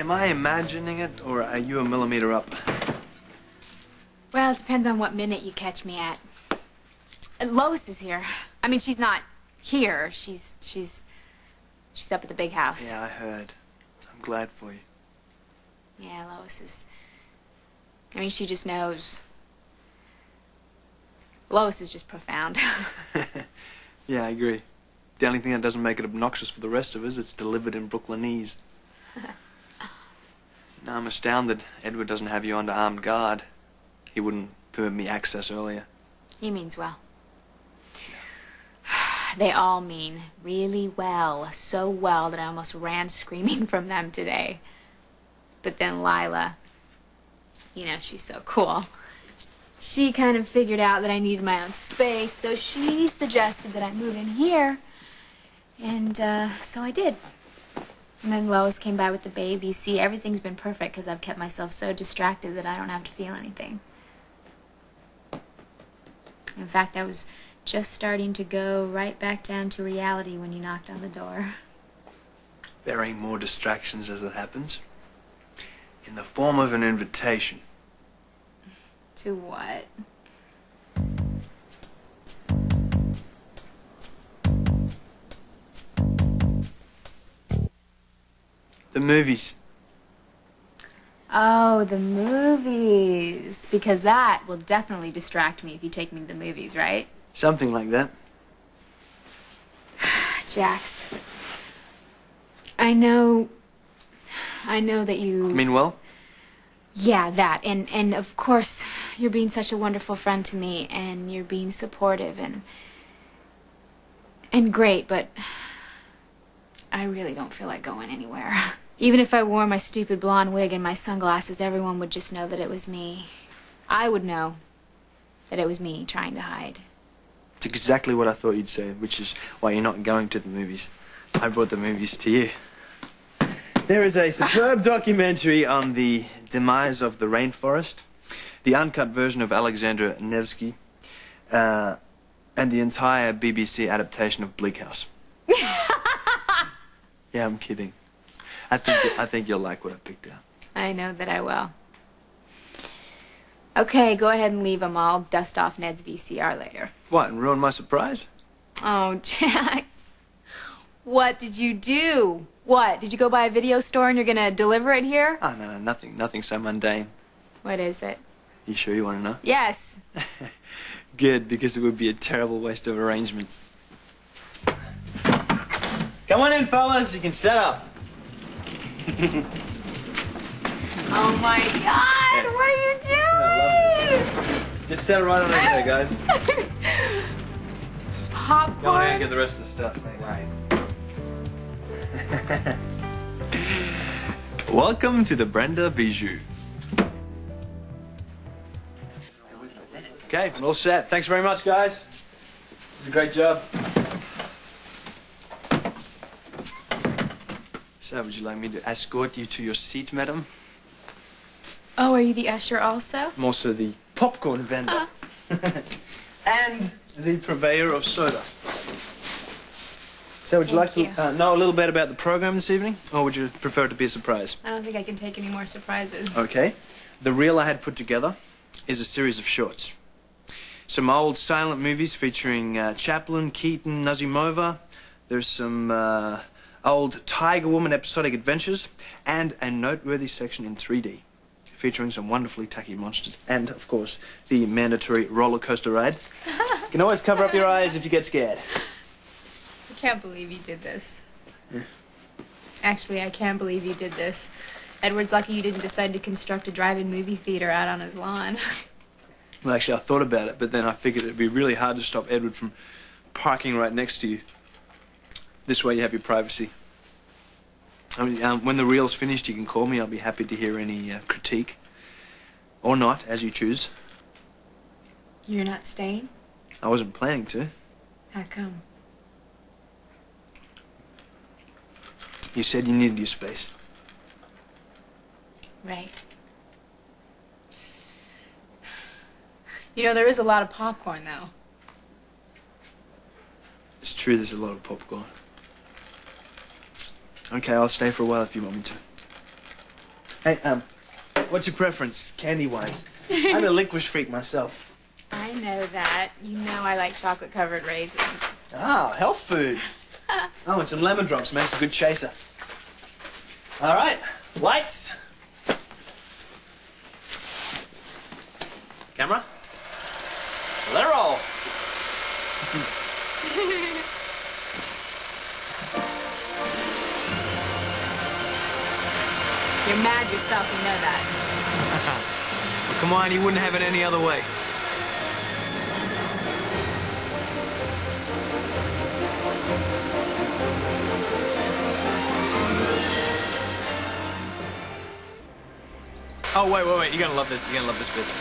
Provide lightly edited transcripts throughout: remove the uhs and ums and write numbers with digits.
Am I imagining it, or are you a millimeter up? Well, it depends on what minute you catch me at. Lois is here. I mean, she's not here. She's up at the big house. Yeah, I heard. I'm glad for you. Yeah, Lois is... I mean, she just knows. Lois is just profound. Yeah, I agree. The only thing that doesn't make it obnoxious for the rest of us, it's delivered in Brooklynese. Now, I'm astounded Edward doesn't have you under armed guard. He wouldn't permit me access earlier. He means well. They all mean really well. So well that I almost ran screaming from them today. But then Lila, you know, she's so cool. She kind of figured out that I needed my own space, so she suggested that I move in here. And so I did. And then Lois came by with the baby. See, everything's been perfect because I've kept myself so distracted that I don't have to feel anything. In fact, I was just starting to go right back down to reality when you knocked on the door. Bearing more distractions as it happens. In the form of an invitation. To what? The movies. Oh, the movies. Because that will definitely distract me if you take me to the movies, right? Something like that. Jax. I know that you... Mean well? Yeah, that. And of course, you're being such a wonderful friend to me, and you're being supportive and great, but I really don't feel like going anywhere. Even if I wore my stupid blonde wig and my sunglasses, everyone would just know that it was me. I would know that it was me trying to hide. It's exactly what I thought you'd say, which is why you're not going to the movies. I brought the movies to you. There is a superb documentary on the demise of the rainforest, the uncut version of Alexander Nevsky, and the entire BBC adaptation of Bleak House. Yeah, I'm kidding. I think you'll like what I picked out. I know that I will. Okay, go ahead and leave them. I'll dust off Ned's VCR later. What, and ruin my surprise? Oh, Jax. What did you do? What? Did you go by a video store and you're gonna deliver it here? Oh, no, nothing so mundane. What is it? You sure you want to know? Yes. Good, because it would be a terrible waste of arrangements. Come on in, fellas. You can set up. Oh my God! Yeah. What are you doing? Yeah, just set it right on over there, guys. Popcorn. Go on in and get the rest of the stuff. Thanks. Right. Welcome to the Brenda Bijou. Okay, we're all set. Thanks very much, guys. Did a great job. So, would you like me to escort you to your seat, madam? Oh, are you the usher also? I'm also the popcorn vendor. And the purveyor of soda. So, would you like to know a little bit about the program this evening? Or would you prefer it to be a surprise? I don't think I can take any more surprises. Okay. The reel I had put together is a series of shorts. Some old silent movies featuring Chaplin, Keaton, Nazimova. There's some old Tiger Woman episodic adventures. And a noteworthy section in 3D. Featuring some wonderfully tacky monsters. And, of course, the mandatory roller coaster ride. You can always cover up your eyes if you get scared. I can't believe you did this. Yeah. Actually, I can't believe you did this. Edward's lucky you didn't decide to construct a drive-in movie theater out on his lawn. Well, actually, I thought about it, but then I figured it'd be really hard to stop Edward from parking right next to you. This way you have your privacy. I mean, when the reel's finished, you can call me. I'll be happy to hear any critique. Or not, as you choose. You're not staying? I wasn't planning to. How come? You said you needed your space. Right. You know, there is a lot of popcorn, though. It's true, there's a lot of popcorn. Okay, I'll stay for a while if you want me to. Hey, what's your preference, candy-wise? I'm a licorice freak myself. I know that. You know I like chocolate-covered raisins. Ah, health food. Oh, and some lemon drops makes a good chaser. All right, lights. Camera. Let her roll. You're mad yourself, you know that. Well, come on, you wouldn't have it any other way. Oh, wait. You're gonna love this. You're gonna love this bit.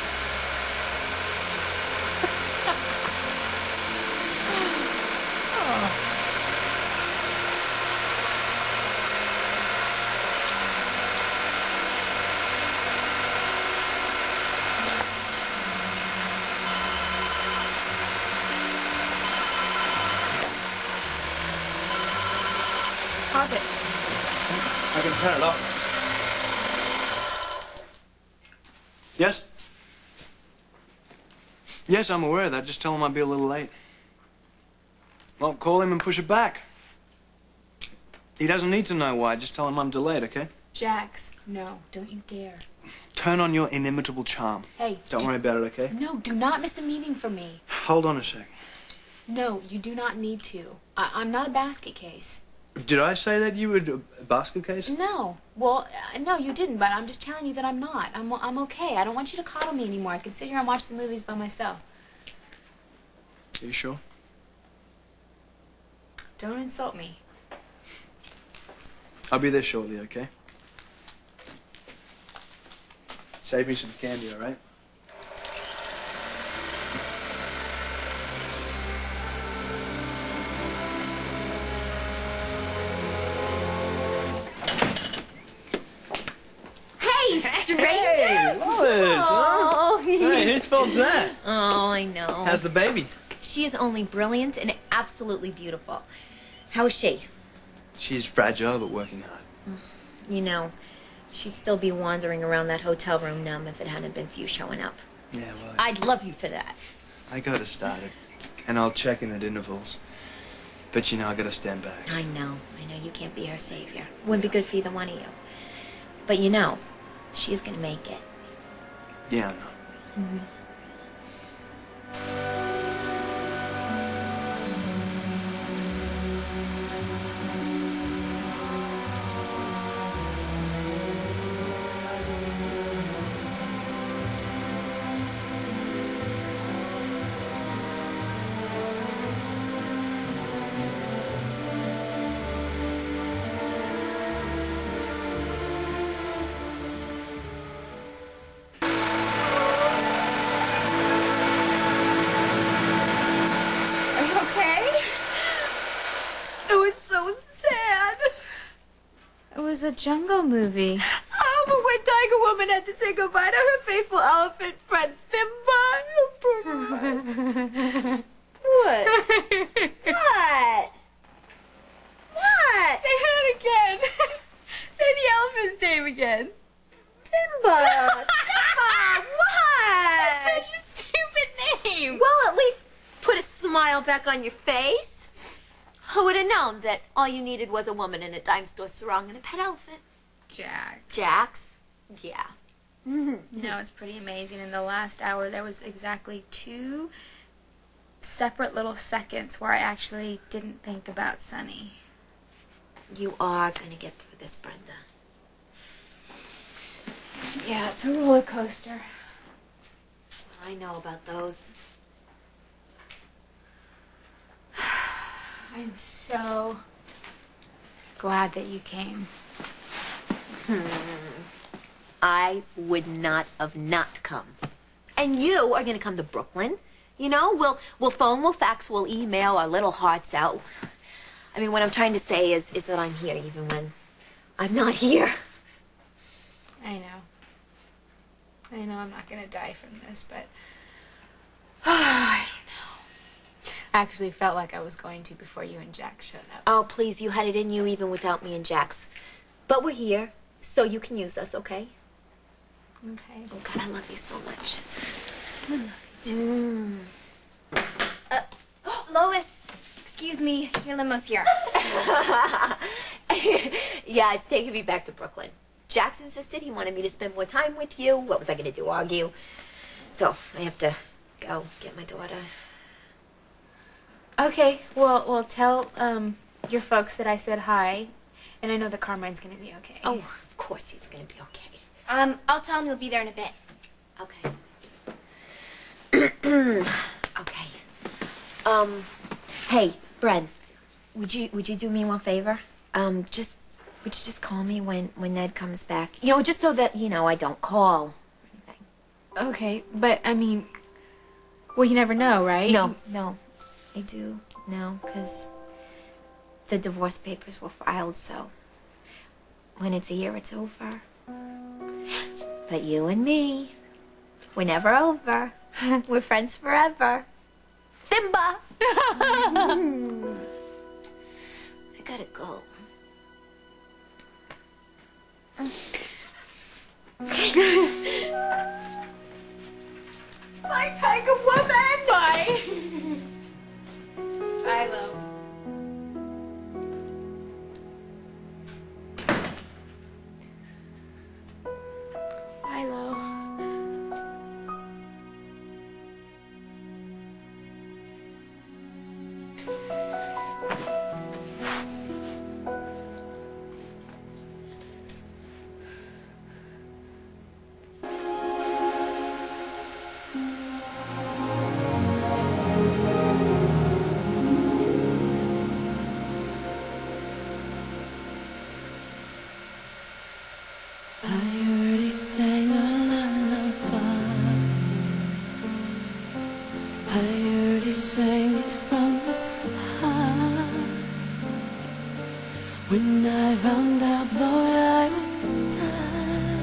Pause it. I can turn it off. Yes? Yes, I'm aware of that. Just tell him I'll be a little late. Well, call him and push it back. He doesn't need to know why. Just tell him I'm delayed, okay? Jax, no, don't you dare. Turn on your inimitable charm. Hey. Don't worry about it, okay? No, do not miss a meeting for me. Hold on a sec. No, you do not need to. I'm not a basket case. Did I say that you were a basket case? No. Well, no, you didn't, but I'm just telling you that I'm not. I'm okay. I don't want you to coddle me anymore. I can sit here and watch the movies by myself. Are you sure? Don't insult me. I'll be there shortly, okay? Save me some candy, all right? Stranger? Hey, Lois! Oh. Hey, whose fault's that? Oh, I know. How's the baby? She is only brilliant and absolutely beautiful. How is she? She's fragile but working hard. You know, she'd still be wandering around that hotel room numb if it hadn't been for you showing up. Yeah, well, I'd love you for that. I got her started, and I'll check in at intervals. But you know, I gotta stand back. I know you can't be her savior. Wouldn't be good for either one of you. But you know, she's gonna make it. Yeah, I know. Mm-hmm. It was a jungle movie. Oh, but when Tiger Woman had to say goodbye to her faithful elephant friend Simba. What? What? What? Say that again. Say the elephant's name again. Simba. Simba. What? That's such a stupid name. Well, at least put a smile back on your face. Who would have known that all you needed was a woman in a dime store sarong and a pet elephant? Jax. Jax? Yeah. You know, it's pretty amazing. In the last hour, there was exactly 2 separate little seconds where I actually didn't think about Sunny. You are going to get through this, Brenda. Yeah, it's a roller coaster. I know about those. I'm so glad that you came. I would not have not come. And you are going to come to Brooklyn. You know, we'll phone, we'll fax, we'll email our little hearts out. I mean, what I'm trying to say is that I'm here even when I'm not here. I know I'm not going to die from this, but I don't know. I actually felt like I was going to before you and Jack showed up. Oh, please, you had it in you even without me and Jax. But we're here, so you can use us, okay? Okay. Oh, God, I love you so much. Lois, excuse me, your limo's here. Yeah, it's taking me back to Brooklyn. Jax insisted he wanted me to spend more time with you. What was I going to do, argue? So I have to go get my daughter. Okay, well, tell your folks that I said hi, and I know that Carmine's gonna be okay. Oh, of course he's going to be okay. I'll tell him you'll be there in a bit. Okay. Okay. Hey, Bren, would you do me one favor? Would you just call me when Ned comes back? You know, just so that, I don't call or anything. Okay, but I mean, well, you never know, right? No, I do know, because the divorce papers were filed, so when it's a year, it's over. But you and me, we're never over. We're friends forever. Simba! I gotta go. Bye, Tiger Woman! Bye! Bye, Lo. Bye, Lo. I already sang a lullaby. I already sang it from the heart. When I found out, thought I would die,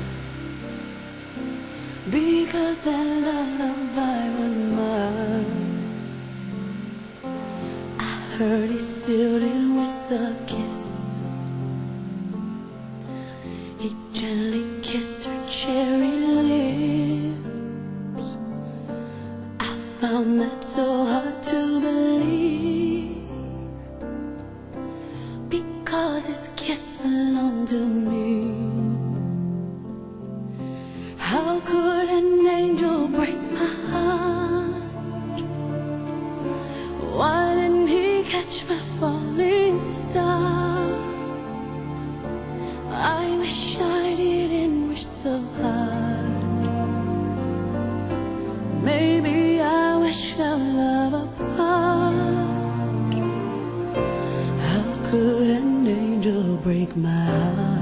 because that lullaby was mine. I heard he sealed it with a kiss. He gently kissed her cherry lips. I found that so hard to believe, because his kiss belonged to me. How could an angel break my heart? Why didn't he catch my falling star? I wish I didn't wish so hard. Maybe I wish our love apart. How could an angel break my heart?